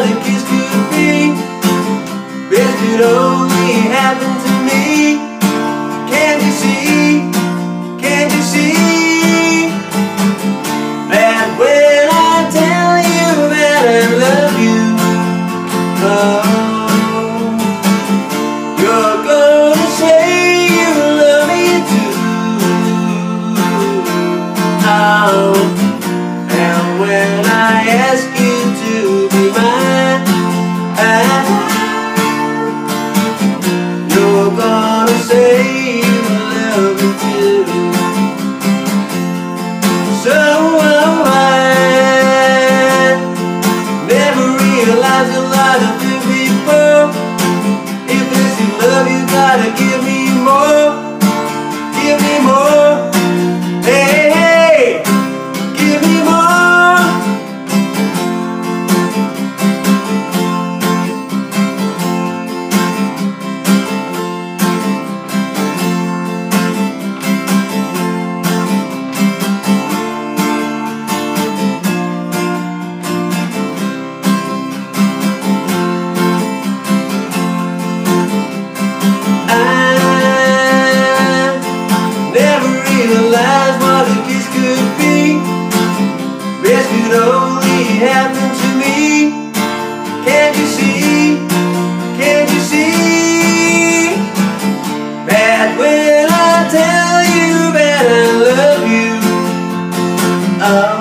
what a kiss could be. Best could only happen to me. Can't you see? Can't you see that when I tell you that I love you, oh, you're gonna say you love me too. Oh, and when I ask you to be mine, you're gonna say you love me too. So I never realized a lot of things before. If it's your love, you gotta give me more. Give me more. Hey, hey, give me more. Realize what a kiss could be. Best could only happen to me. Can't you see? Can't you see that when I tell you that I love you, oh,